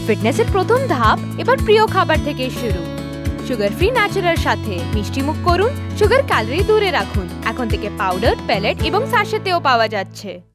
ফিটনেসের প্রথম ধাপ এবার প্রিয় খাবার থেকে শুরু। সুগার ফ্রি ন্যাচারাল সাথে মিষ্টি মুখ করুন, সুগার ক্যালোরি দূরে রাখুন। এখন থেকে পাউডার, প্যালেট এবং স্যাশেতেও পাওয়া যাচ্ছে।